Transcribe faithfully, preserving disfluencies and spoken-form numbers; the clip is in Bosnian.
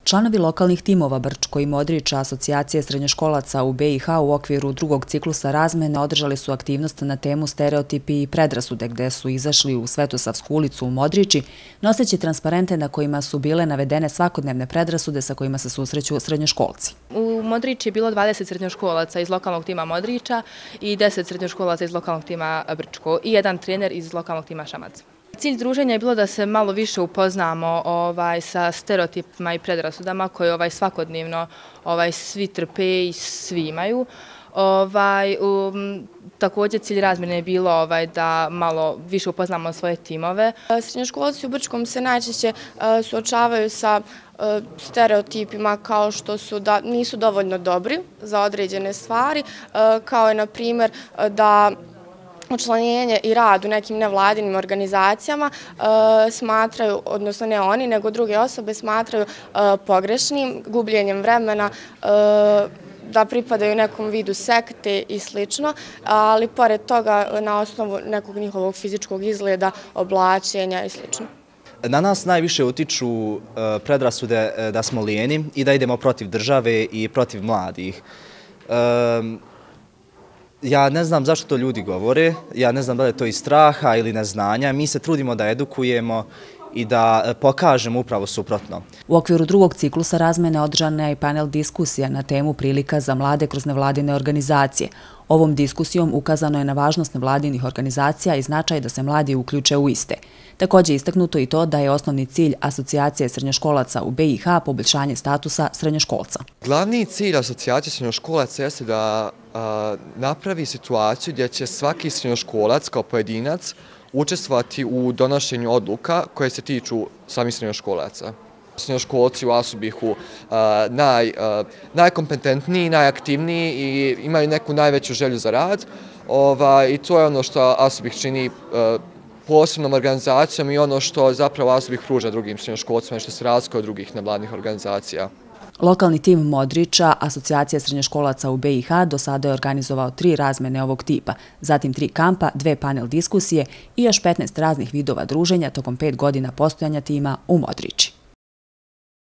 Članovi lokalnih timova Brčko i Modriča Asocijacije srednjoškolaca u be i ha u okviru drugog ciklusa razmene održali su aktivnost na temu stereotipi i predrasude gde su izašli u Svetosavsku ulicu u Modriči noseći transparente na kojima su bile navedene svakodnevne predrasude sa kojima se susreću srednjoškolci. U Modriči je bilo dvadeset srednjoškolaca iz lokalnog tima Modriča i deset srednjoškolaca iz lokalnog tima Brčko i jedan trener iz lokalnog tima Šamac. Cilj druženja je bilo da se malo više upoznamo ovaj, sa stereotipima i predrasudama koje ovaj, svakodnevno ovaj, svi trpe i svi imaju. Ovaj, um, također cilj razmjene je bilo ovaj, da malo više upoznamo svoje timove. Srednjoškolci u Brčkom se najčešće uh, suočavaju sa uh, stereotipima kao što su da nisu dovoljno dobri za određene stvari, uh, kao je na primjer uh, da učlanjenje i rad u nekim nevladinim organizacijama e, smatraju, odnosno ne oni, nego druge osobe smatraju e, pogrešnim, gubljenjem vremena, e, da pripadaju nekom vidu sekte i slično, ali pored toga na osnovu nekog njihovog fizičkog izgleda, oblačenja i slično. Na nas najviše utiču e, predrasude e, da smo lijeni i da idemo protiv države i protiv mladih. E, Ja ne znam zašto to ljudi govore, ja ne znam da li je to iz straha ili neznanja. Mi se trudimo da edukujemo i da pokažemo upravo suprotno. U okviru drugog ciklusa razmene održana je i panel diskusija na temu prilika za mlade kroz nevladine organizacije. Ovom diskusijom ukazano je na važnost nevladinih organizacija i značaj da se mladi uključe u iste. Također je istaknuto i to da je osnovni cilj Asocijacije srednjoškolaca u be i ha poboljšanje statusa srednjoškolca. Glavni cilj Asocijacije srednjoškolaca jeste da a, napravi situaciju gdje će svaki srednjoškolac kao pojedinac učestvovati u donošenju odluka koje se tiču samih srednjoškolaca. Srednjoškolci u Asubihu naj, najkompetentniji, najaktivniji i imaju neku najveću želju za rad. Ovaj, I to je ono što Asubih čini posebnom organizacijom i ono što zapravo Asubih pruža drugim srednjoškolcima, što se razlikuje od drugih nevladnih organizacija. Lokalni tim Modriča, Asocijacija srednjoškolaca u be i ha, do sada je organizovao tri razmene ovog tipa, zatim tri kampa, dve panel diskusije i još petnaest raznih vidova druženja tokom pet godina postojanja tima u Modriči.